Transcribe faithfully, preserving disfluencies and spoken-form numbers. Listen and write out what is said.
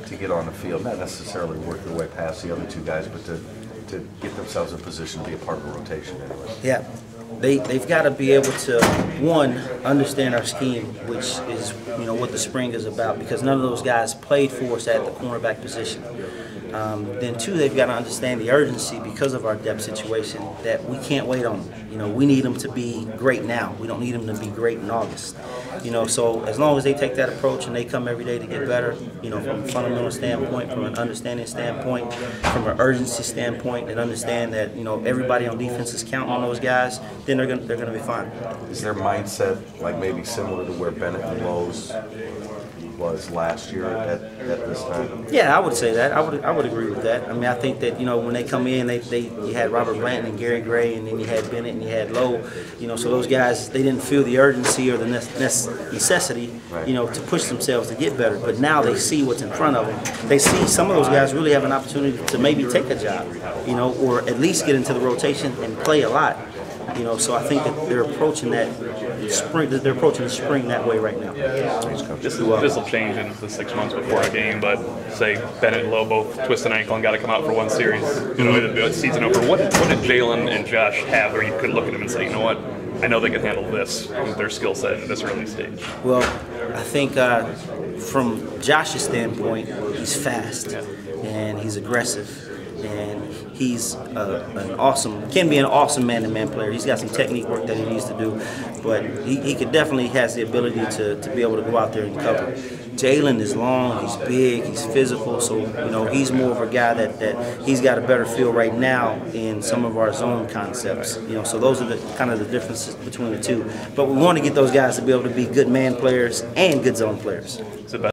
to get on the field, not necessarily work their way past the other two guys, but to, to get themselves in position to be a part of a rotation anyway. Yeah. They, they've got to be able to, one, understand our scheme, which is, you know, what the spring is about, because none of those guys played for us at the cornerback position. Um, then, two, they've got to understand the urgency because of our depth situation, that we can't wait on them. You know, we need them to be great now. We don't need them to be great in August. You know, so as long as they take that approach and they come every day to get better, you know, from a fundamental standpoint, from an understanding standpoint, from an urgency standpoint, and understand that, you know, everybody on defense is counting on those guys, then they're going they're going to be fine. Is their mindset like maybe similar to where Bennett and Lowe's was last year at, at this time? Yeah, I would say that. I would I would agree with that. I mean, I think that, you know, when they come in, they, they you had Robert Blanton and Gary Gray, and then you had Bennett and you had Lowe. You know, so those guys, they didn't feel the urgency or the necessity, you know, to push themselves to get better. But now they see what's in front of them. They see some of those guys really have an opportunity to maybe take a job, you know, or at least get into the rotation and play a lot. You know, so I think that they're approaching that spring. They're approaching the spring that way right now. This will change in the six months before a game, but say Bennett and Lowe both twist an ankle and got to come out for one series. You know, the season over. What did, what did Jalen and Josh have, where you could look at them and say, you know what, I know they can handle this with their skill set at this early stage? Well, I think uh, from Josh's standpoint, he's fast and he's aggressive. And he's uh, an awesome, can be an awesome man-to-man player. He's got some technique work that he needs to do, but he, he could definitely has the ability to, to be able to go out there and cover. Jalen is long, he's big, he's physical, so you know he's more of a guy that, that he's got a better feel right now in some of our zone concepts. You know, so those are the kind of the differences between the two. But we want to get those guys to be able to be good man players and good zone players.